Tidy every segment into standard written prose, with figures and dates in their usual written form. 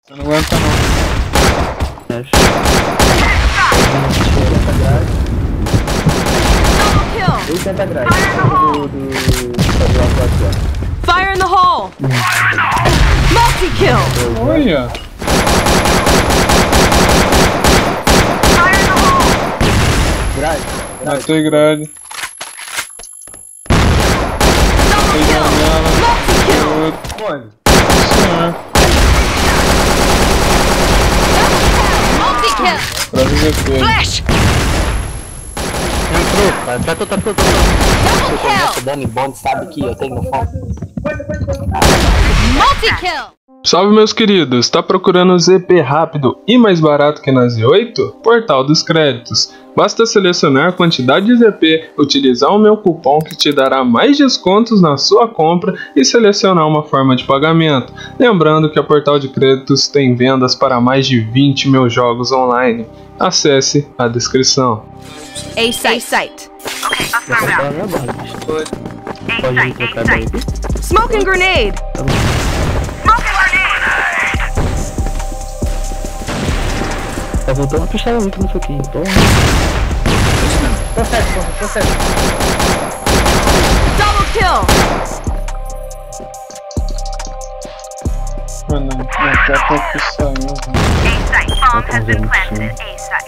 Você não aguenta não. Fire in the hole! Multi-kill! Olha! Matei grade. Matei janela. Multi-kill! Senhor. Multi-kill! Pra VZP. Flash! Entrou, cara. Tá tudo. Double Você kill! conhece o Danny Bond, sabe que eu tenho fome. Multi-kill! Salve meus queridos, tá procurando ZP rápido e mais barato que na Z8? Portal dos Créditos. Basta selecionar a quantidade de ZP, utilizar o meu cupom que te dará mais descontos na sua compra e selecionar uma forma de pagamento. Lembrando que a Portal de Créditos tem vendas para mais de 20 mil jogos online. Acesse a descrição. A-site. Pode trocar daí. Smoking grenade! Tá voltando a pichar muito no soquinho. Processo. Double kill! Mano, não quer que saiu. A-site bomb has been planted at A-site.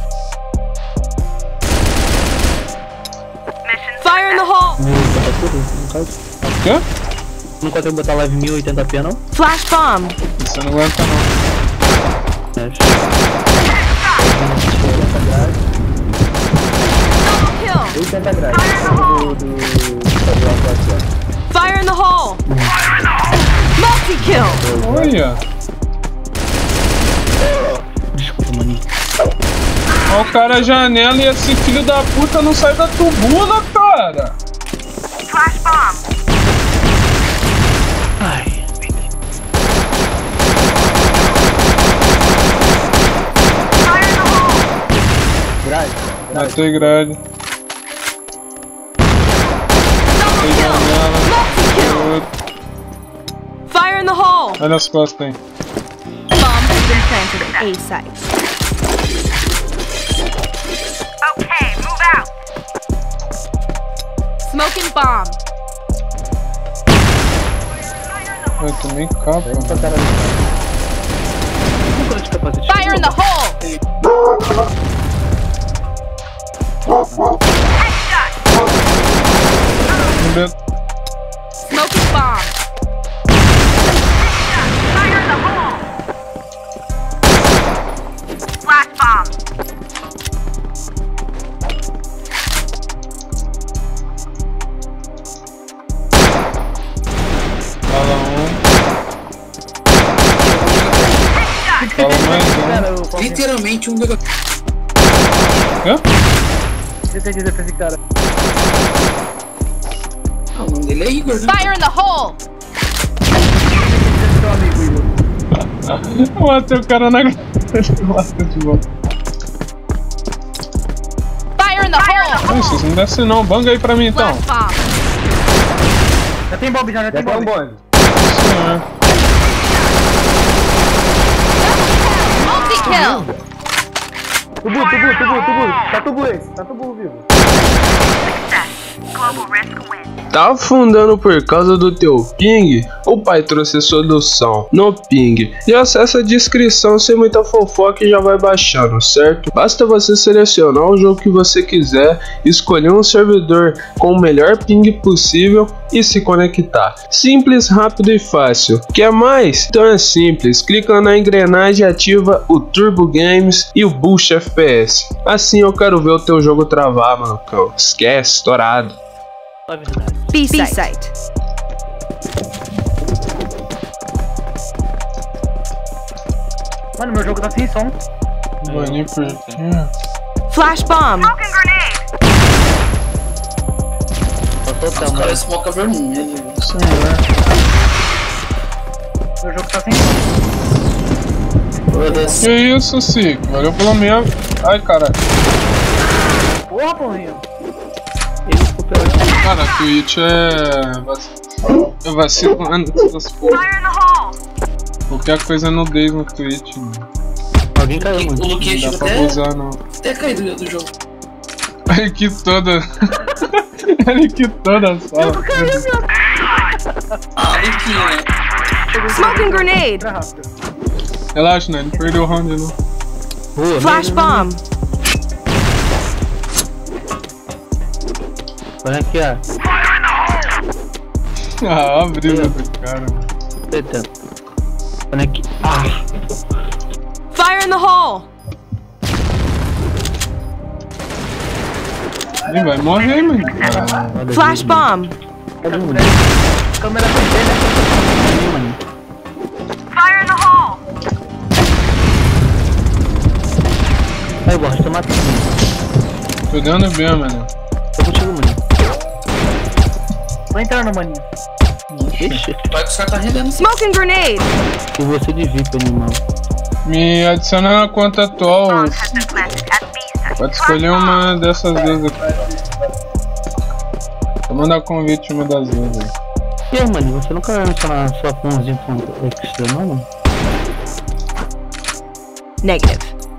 Mission Fire in the hole! Quê? Não consegue botar live 1080p não? Flash bomb! Você não aguenta não. Double kill! Fire in the hole! Multi-kill! Olha! Desculpa, maninho. Olha o cara a janela e esse filho da puta não sai da tubula, cara! flash bomb. Ai, Fire in the hole. Matei grade. Double Matei kill! janela. Multi-kill! Fire in the hole! Olha as costas aí. Bomb has been planted at A-site. Okay, move out. Smoking bomb! Eu tomei capa, mano. Fire in the hole! Headshot. Smoking bomb! Fire in the hole. Flash bomb. Fala mais um. Literalmente um negócio. Hã? Você tem que dizer pra esse cara. Ah, o nome dele é Igor, né? Fire in the hole! Seu amigo Igor. Eu matei o cara na Lasca de volta. Fire in the hole! Não, vocês não descem não. Banga aí pra mim então. Flash bomb! Já tem bomb, já tem bomb. Senhor. Multi-kill! Tubu. Tá tubo vivo. Success. Global risk win. Tá afundando por causa do teu ping? O pai trouxe a solução no ping. E acessa a descrição sem muita fofoca e já vai baixando, certo? Basta você selecionar o jogo que você quiser, escolher um servidor com o melhor ping possível e se conectar. Simples, rápido e fácil. Quer mais? Então é simples. Clica na engrenagem e ativa o Turbo Games e o Boost FPS. Assim eu quero ver o teu jogo travar, mano. Esquece, estourado. B-site. Mano, meu jogo tá sem som. Bani por quê? Flash bomb! Smoking grenade. Faltou o Os caras smocam vermelho. Senhor. Meu jogo tá sem som. Foda-se. Que isso, Sick? Valeu pelo menos. Ai, caralho. Porra, porrinho. Ele ficou pelo Cara, a Twitch é vacilando essas porra. Fire in the hole. Qualquer coisa no Days no Twitch, mano. Alguém caiu, O mano. Luquinha Não dá chegou pra até, abusar, não. até cair do jogo. Ele quitou da... Ele quitou da sala. Ah, Luquinha, né? Smoking grenade. Relaxa, né? Não perdeu o round, não. Boa, Flash bomb. Olha aqui, ó. Ah, a brisa do cara, mano. Eita. Olha aqui. Ah. Fire in the hole. Ih, vai morrer, mano. Olha Flash bomb. Olha, mano. Câmera TV, né? Ali, mano. Fire in the hole! Aí, Borja, tô matando. Tô dando bem, mano. Tô contigo, mano. Vai entrar no maninho. Ixi. Vai que os caras tá rendendo. Smoking grenade. E você de VIP, animal. Me adiciona na conta atual. Bomb has been planted at B site. Pode escolher uma dessas duas aqui. Vou mandar convite uma das duas aí. E aí, mano, você nunca vai mencionar sua pãozinha com extra, não, mano? Negative.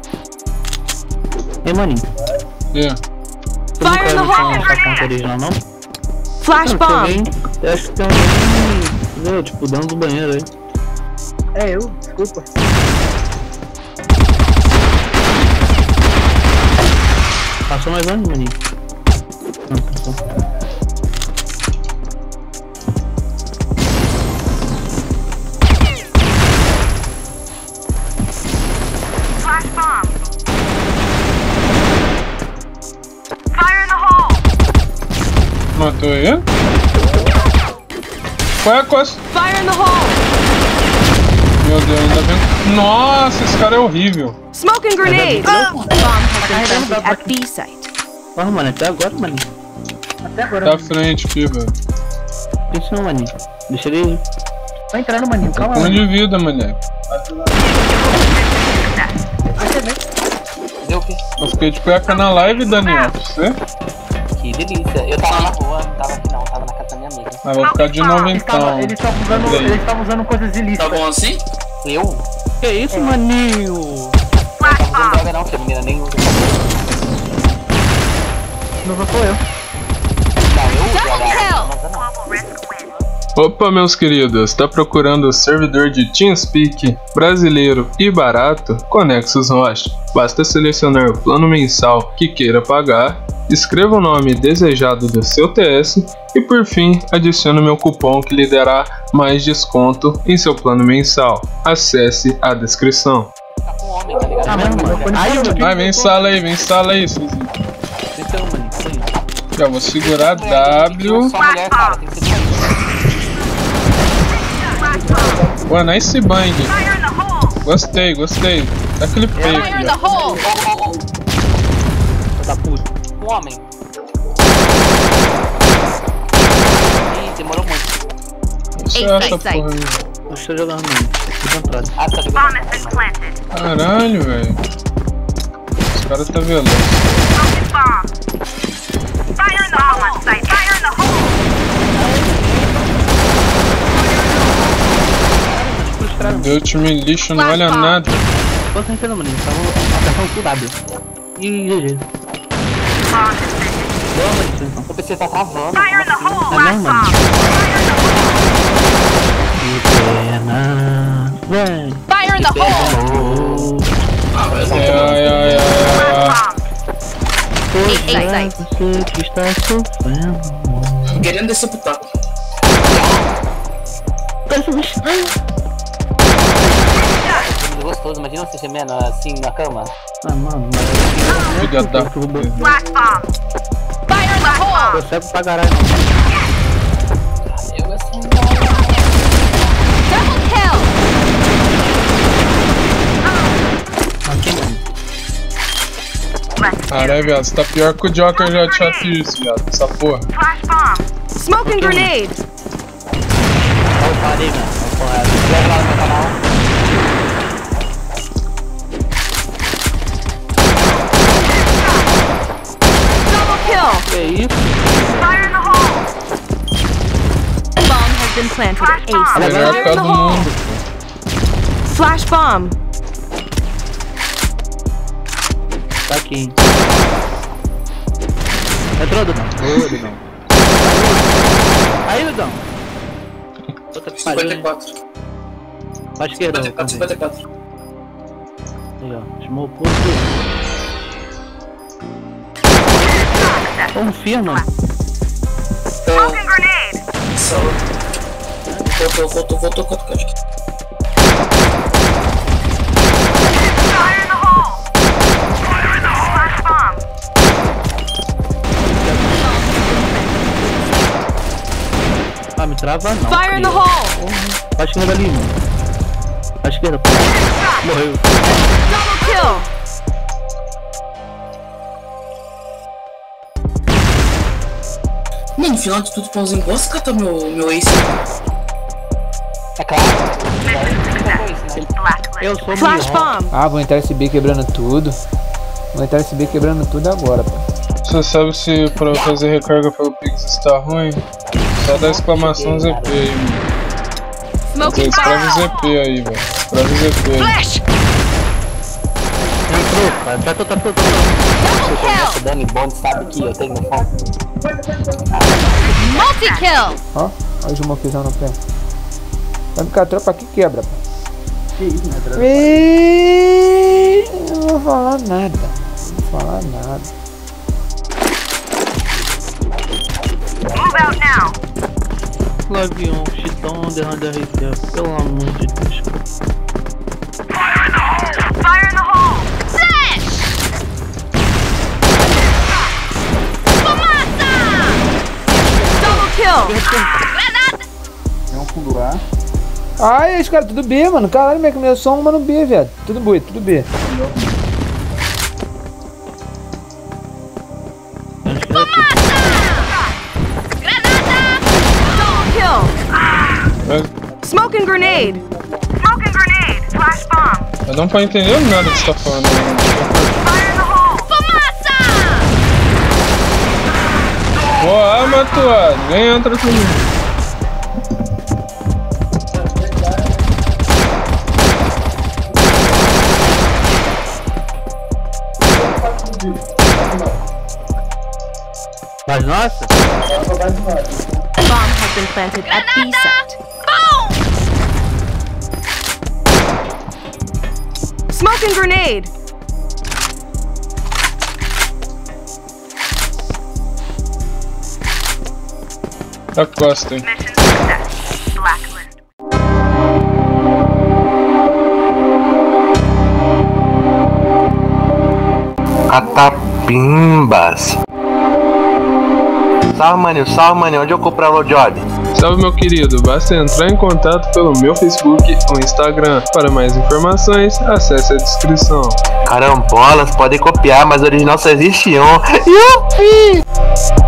Ei, maninho. Yeah. Você Fire in the nunca vai hole. mencionar sua conta original, não? Flash Mano, tem bomb. alguém, eu acho que tem alguém, entendeu? Tipo, dentro do banheiro aí. É eu, desculpa. Passou mais onde, maninho? Não, passou. Flash bomb. Fire in the hole! Matou ele? Qual é a coisa? Fire in the hole. Meu Deus, ainda bem. Nossa, esse cara é horrível. Smoking grenade. Bomb has been planted at B site. Porra, mano, até agora, maninho. Até agora. Tá à frente aqui, velho. Isso não, maninho. Deixa ele. Vai entrar no maninho, calma Um lá. de vida, moleque. Vai ser bem. Deu o quê? Eu fiquei de cueca na live, Daniel. Você? Que delícia. Eu tava na rua, não tava aqui não, tava na casa da minha amiga. Mas vou ficar de novo então. Eles estavam usando coisas Tá ilícitas. bom assim? Eu? Que isso, maninho? Não tava usando droga não, que a menina nem usa. Não sou eu. Não, eu uso droga, Double não usa não. Global risk win. Opa, meus queridos, tá procurando o servidor de TeamSpeak brasileiro e barato? Conexus Rocha. Basta selecionar o plano mensal que queira pagar, escreva o nome desejado do seu TS e por fim adicione o meu cupom que lhe dará mais desconto em seu plano mensal. Acesse a descrição. Tá com homem, tá ligado? Ah, mesmo, mano. Aí, eu Vai, vem sala aí, Suzy. Então, maninho, isso aí. Já vou segurar W. Só mulher, cara, tem que ser dois. Pô, nice bang. Fire in the hole! Gostei. Dá aquele feio Fire in aqui, the ó. hole. Tá puto. Um homem. Ih, demorou muito. Certo, Ei, sai. porra. Eu estou jogando, mano. Tô entrado. Ah, tá jogando. Bomb has been planted. Caralho, velho. Os caras tá veloz. Smoking bomb. Fire in the hole on site. Fire in the hole! Meu time lixo não olha nada. Tô tentando, maninho. Tava apertando tudo W. E GG. Bomb has been Boa, maninho, então. O PC tá travando. Fire in the hole! Ah, Flash não, mano. bomb! Fire in the hole! Que pena, vem. Fire in the hole. Ah, vai Ai, ai, ai, ai. Bomb! Ei, sai. Você que está sofrendo. Querendo descer pro taco. Muito gostoso, imagina você gemendo assim na cama. Ah, mano, Filha da mas eu vou Flash bomb! Fire in the hole. eu cego pra caralho. Eu assim. Double kill. Aqui, mano. Let's Caralho, viado, você tá pior que o Joker já tinha isso, viado. Essa porra. flash bomb! Smoking grenade. Olha o parei, né? Se inscreve lá no meu canal. Double kill. Que isso? Fire in the hole! Bomb has been planted at A site. Melhor Fire cara in the do hole. mundo. Flash bomb. Tá aqui, hein. Entrou, Dudão. Ô, Dudão. Aí, Dudão. Outra palhinha. 54. Pra esquerda, 54, 54. Aí, ó. Smocou tudo. Confia, mano. Smoking grenade. Sala. Voltou, acho que. Fire in the hole. Flash bomb. Ah, me trava não. Fire in the cria. hole. Pra esquerda ali, mano. Pra esquerda, pô. Morreu. Double kill. Mano, no final de tudo, pãozinho, posso catar meu ace? É claro. Blacklist. Eu sou Flash Mihawk. bomb. Ah, vou entrar esse B quebrando tudo. Vou entrar esse B quebrando tudo agora, pô. Você sabe se pra fazer recarga pelo Pix está ruim? Só dá exclamação ZP aí, mano. Smoking Escreve fire. ZP aí, velho. Escreve ZP aí. Flash. Entrou, cara. Tá. Double kill. Dani Bond sabe que eu tenho fome. Multi-kill. Ó, olha o Jumoquizão no pé. Vai ficar a tropa aqui quebra, pô. Que isso, né, Dra? Não vou falar nada. Não vou falar nada. Move out now. Flavião, chitão, derranda RT. Pelo amor de Deus. Fire in the hole. Flash. Fumaça. Double kill. É um fundo A. Ai, os caras, tudo B, mano. Caralho, como é que meu som, mano, B, velho. Tudo B, tudo B. Double kill. Smoking grenade. Smoking grenade. Flash bomb. Eu não tô entendendo nada que você tá falando, mano. Fire in the hole. Fumaça. Boa, Matuado. Nem entra comigo. Mas nossa. Bomb has been planted at B site. Smoking grenade. Tá costa, hein. Mission success. Blacklist. Catapimbas. Salve, maninho, onde eu compro a low job? Salve, meu querido, basta entrar em contato pelo meu Facebook ou Instagram. Para mais informações, acesse a descrição. Carambolas, podem copiar, mas original só existe um. Yupi!